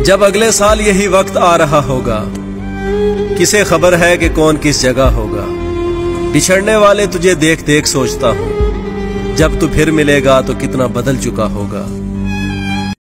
जब अगले साल यही वक्त आ रहा होगा, किसे खबर है कि कौन किस जगह होगा। बिछड़ने वाले तुझे देख देख सोचता हूँ, जब तू फिर मिलेगा तो कितना बदल चुका होगा।